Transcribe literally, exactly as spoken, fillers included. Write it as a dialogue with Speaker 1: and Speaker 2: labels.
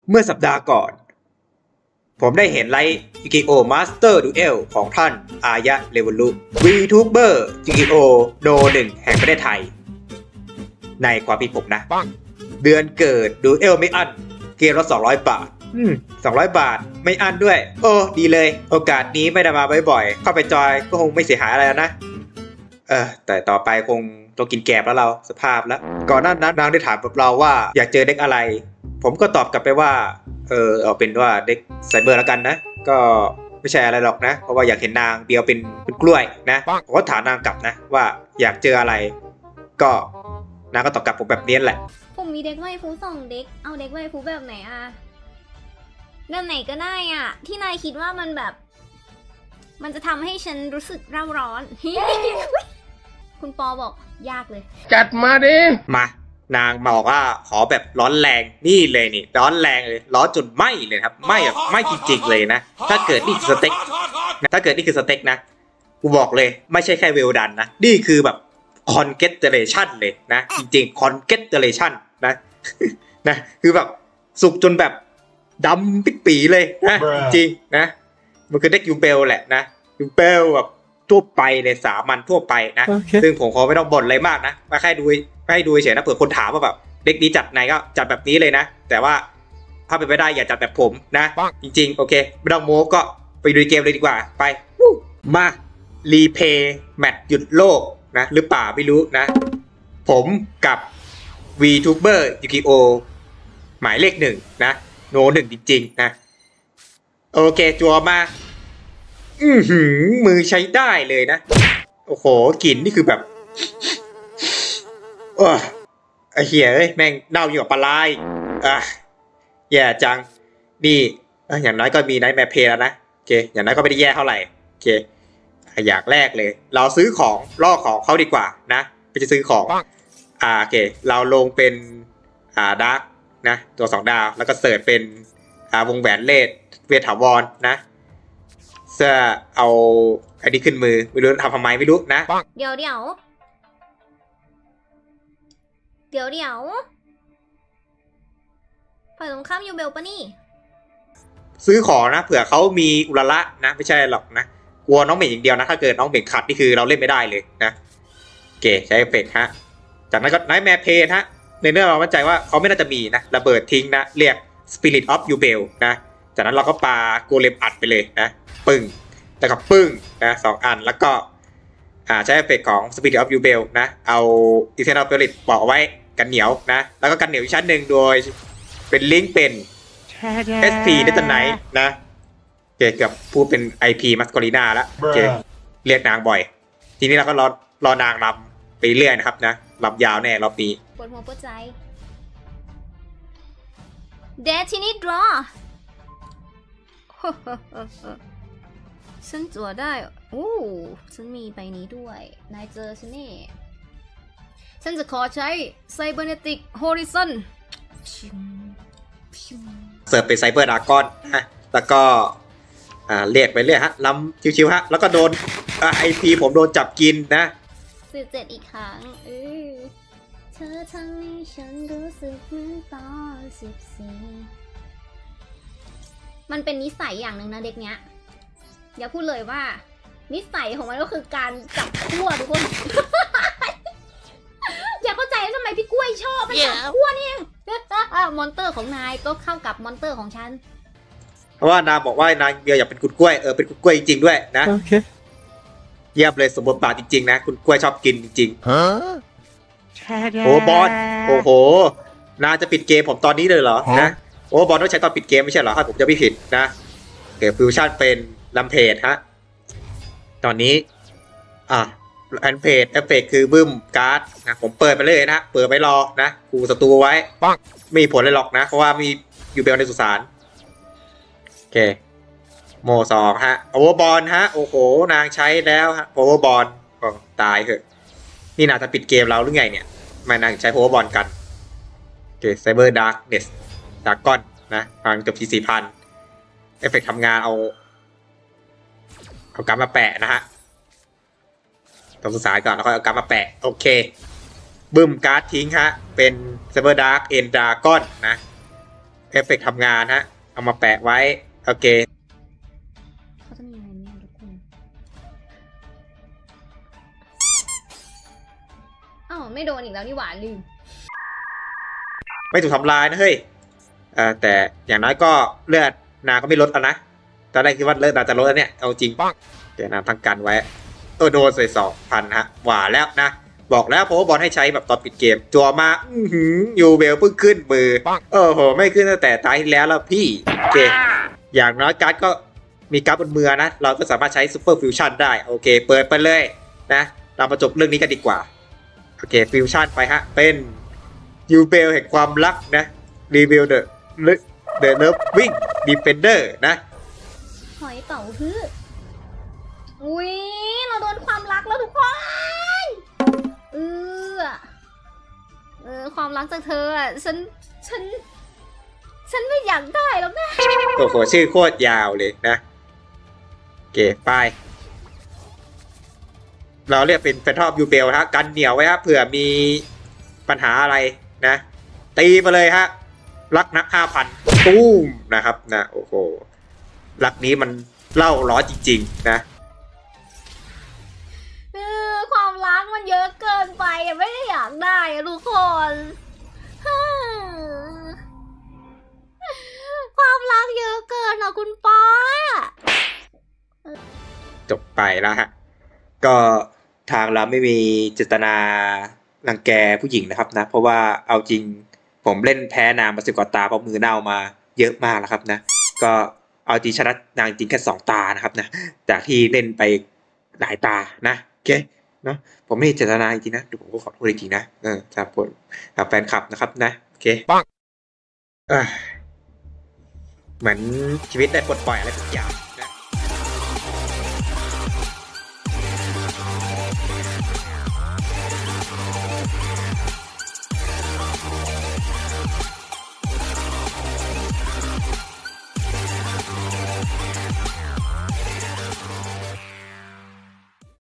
Speaker 1: เมื่อสัปดาห์ก่อนผมได้เห็นไลฟ์ยูกิโอมาสเตอร์ดูเอลของท่านอายะเลวลุวีทูเบอร์ยูกิโอโนหนึ่งแห่งประเทศไทยในความผิดผมนะเดือนเกิดดูเอลไม่อั้นเกมละสองร้อยบาทอืมสองร้อยบาทไม่อั้นด้วยโอ้ดีเลยโอกาสนี้ไม่ได้มาบ่อยๆเข้าไปจอยก็คงไม่เสียหายอะไรนะเออแต่ต่อไปคงต้องกินแกบแล้วเราสภาพแล้วก่อนหน้านั้นนางได้ถามกับเราว่าอยากเจอเด็กอะไรผมก็ตอบกลับไปว่าเออเอาเป็นว่าเด็กไซเบอร์แล้วกันนะก็ไม่ใช่อะไรหรอกนะเพราะว่าอยากเห็นนางเดียวเป็นเป็นกล้วยนะผมก็ถามนางกลับนะว่าอยากเจออะไรก็นางก็ตอบกลับผมแบบนี้แหละ
Speaker 2: ผมมีเด็กไวฟูสองเด็กเอาเด็กไวฟูแบบไหนอะแบบไหนก็ได้อะที่นายคิดว่ามันแบบมันจะทำให้ฉันรู้สึกเร่าร้อน คุณปอบอกยากเลย
Speaker 3: จัดมาดิ
Speaker 1: มานางบอกว่าขอแบบร้อนแรงนี่เลยนี่ร้อนแรงเลยร้อนจนไหม้เลยครับไหม้แบบไหม้จริงๆเลยนะถ้าเกิดนี่คือสเต็กถ้าเกิดนี่คือสเต็กนะกูบอกเลยไม่ใช่แค่เวลดันนะนี่คือแบบคอนเกตเจเรชั่นเลยนะจริงๆคอนเกตเจเรชั่นนะนะคือแบบสุกจนแบบดำปิดปีเลยนะจริงนะมันคือเด็กยูเบลแหละนะยูเบลแบบทั่วไปเลยสามัญทั่วไปนะ okay. ซึ่งผมขอไม่ต้องบ่นอะไรมากนะมาแค่ดูไม่ให้ดูเฉยนะเผื่อคนถามว่าแบบเด็กนี้จัดไหนก็จัดแบบนี้เลยนะแต่ว่าถ้าเป็นไปได้อย่าจัดแบบผมนะจริงๆโอเคไม่ต้องโม้ก็ไปดูเกมเลยดีกว่าไปมารีเพย์แมตช์หยุดโลกนะหรือเปล่าไม่รู้นะผมกับ วีทูเบอร์ ยูกิโอหมายเลขหนึ่งนะโนหนึ่งจริงๆนะโอเคจัวมาอือหือมือใช้ได้เลยนะโอ้โหกลิ่นนี่คือแบบโอ้ไอ้เหี้ยเอ้ยแม่งเน่าอยู่กับปลาไหลอ่ะแย่จังนี่อย่างน้อยก็มีไนท์แมร์เพลแล้วนะโอเคอย่างน้อยก็ไม่ได้แย่เท่าไหร่โอเคอย่างแรกเลยเราซื้อของล่อของเขาดีกว่านะไปจะซื้อของอ่าโอเคเราลงเป็นอ่าดาร์กนะตัวสองดาวแล้วก็เสิร์ชเป็นอ่าวงแหวนเลดเวทถาวรนะเสื้อเอาอันนี้ขึ้นมือไม่รู้ทำทำไมไม่รู้นะ
Speaker 2: เดี๋ยวเดี๋ยวเดี๋ยวเดี๋ยวฝ่ายตรงข้ามยูเบลปะนี่
Speaker 1: ซื้อของนะเผื่อเขามีอุลละนะไม่ใช่หรอกนะกลัวน้องเหม่งอย่างเดียวนะถ้าเกิดน้องเหม่งขัดนี่คือเราเล่นไม่ได้เลยนะโอเคใช้เอฟเฟกต์ฮะจากนั้นก็ไนท์แมร์เพลฮะในเรื่องเรามั่นใจว่าเขาไม่น่าจะมีนะระเบิดทิ้งนะเรียก Spirit of Yubel นะจากนั้นเราก็ปาโกเลมอัดไปเลยนะปึ้งแล้วก็ปึ้งนะสองอันแล้วก็อ่าใช้เอฟเฟกต์ของ Spirit of Yubel นะเอา Eternal Spirit บอกไว้กันเหนียวนะแล้วก็กันเหนียวอีกชั้นหนึ่งโดยเป็นลิงก์เป็น เอส พี Death Knight นะเกี่ยวกับพูดเป็น ไอ พี Masculina แล้วโอเคเรียกนางบ่อยทีนี้เราก็รอรอนางรำไปเรื่อยนะครับนะรำยาวแน่รอบนี้
Speaker 2: ปวดหัวปวดใจ Destiny Draw ฉันจั่วได้โอ้ฉันมีใบนี้ด้วยนายเจอฉันนี่ฉันจะขอใช้ Cybernetic Horizon
Speaker 1: เสิร์ฟเป็นไซเบอร์ดากอนฮะแล้วก็อ่าเรียกไปเรื่อยฮะล้ำชิวๆฮะแล้วก็โดนไอพีผมโดนจับกินนะ
Speaker 2: สิบเจ็ดอีกครั้งเออเธอทำให้ฉันรู้สึกเหมือนตอนสิบสี่มันเป็นนิสัยอย่างหนึ่งนะเด็กเนี้ยอย่าพูดเลยว่านิสัยของมันก็คือการจับขั้วทุกคน อย่าเข้าใจทำไมพี่กล้วยชอบมันจับขั้วนี่มอนเตอร์ของนายก็เข้ากับมอนเตอร์ของฉัน
Speaker 1: เพราะว่านางบอกว่านางเบียร์อยากเป็นคุณกล้วยเออเป็นคุณกล้วยจริงๆด้วยนะโอเคเยี่ยมเลยสมบูรณ์บาทจริงๆนะคุณกล้วยชอบกินจริงๆฮะโอ้บอลโอ้โหนางจะปิดเกมผมตอนนี้เลยเหรอนะโอ้บอลต้องใช้ตอนปิดเกมไม่ใช่เหรอถ้าผมจะไม่ผิดนะเกิดฟิวชั่นเป็นลัมเพจฮะตอนนี้อ่ะแอนเพจเอฟเฟกคือบึ้มการ์ดนะผมเปิดไปเลยนะเปิดไว้รอนะกูศัตรูไว้ไม่มีผลเลยหรอกนะเพราะว่ามียูเบลในสุสานโอเคโมสองฮะโอเวอร์บอลฮะโอ้โหนางใช้แล้วฮะโอเวอร์บอลตายเหอะนี่นางจะปิดเกมเราหรือไงเนี่ยมานางใช้โอเวอร์บอลกันโอเคไซเบอร์ดาร์กเนสดาร์กก้อนนะทางจบที่สี่พันเอฟเฟกทำงานเอาเอากำมาแปะนะฮะต้องศึกษาก่อนแล้วก็เอากำมาแปะโอเคบึ้มการ์ดทิ้งฮะเป็นไซเบอร์ดาร์กเอ็นดาร์ก้อนนะเอฟเฟกต์ทำงานฮะเอามาแปะไว้โอเค
Speaker 2: เขาจะมีอะไรเนี่ยทุกคนอ้าวไม่โดนอีกแล้วนี่หว่าลืม
Speaker 1: ไม่ถูกทำลายนะเฮ้ยอ่าแต่อย่างน้อยก็เลือดนาก็ไม่ลดแล้วนะตอนแรกคิดว่าเลือดนาจะลดแล้วเนี่ยเอาจริงปังแต่นาทั้งกันไว้เออโดนใส่สองพันฮะหว่าแล้วนะบอกแล้วเพราะว่าบอลให้ใช้แบบตอนปิดเกมจัวมาอือหือยูเบลเพิ่งขึ้นมือโอ้โหไม่ขึ้นตั้งแต่ตายที่แล้วแล้วพี่โอเคอย่างน้อยการ์ดก็มีการ์ดบนมือนะเราก็สามารถใช้ซูเปอร์ฟิวชั่นได้โอเคเปิดไปเลยนะเรามาจบเรื่องนี้กันดีกว่าโอเคฟิวชั่นไปฮะเป็นยูเบลแห่งความรักนะรีวิวเดอะเดอะเลิฟวิ่งดีเฟนเดอร์นะ
Speaker 2: หอยเป๋าฮื้ออุ้ยเราโดนความรักแล้วทุกคนเออเออความรักจากเธออ่ะฉันฉันฉันไม่อยากได้แล้วแม่
Speaker 1: โอ้โหชื่อโคตรยาวเลยนะเก๋ไปเราเรียกเป็นแฟนทอมยูเบลฮะกันเหนียวไว้ครับเผื่อมีปัญหาอะไรนะตีมาเลยฮะรักนักห้าพันตู้มนะครับนะโอ้โหรักนี้มันเล่าร้อนจริงๆนะ
Speaker 2: เออความรักมันเยอะเกินไปอ่ะไม่ได้อยากได้อ่ะทุกคนความรักเยอะเกินอ่ะคุณป้า
Speaker 1: จบไปแล้วฮะก็ทางเราไม่มีเจตนารังแกผู้หญิงนะครับนะเพราะว่าเอาจริงผมเล่นแพ้นางมาสิบกว่าตาเพราะมือเน่ามาเยอะมากแล้วครับนะก็เอาจริงชนะนางจริงแค่สองตานะครับนะจากที่เล่นไปหลายตานะโอเคเนาะผมไม่เจตนาจริงนะผมก็ขอโทษจริงนะเออครับผมกับแฟนคลับนะครับนะโอเคปังเหมือนชีวิตได้ปลดปล่อยอะไรทุกอย่าง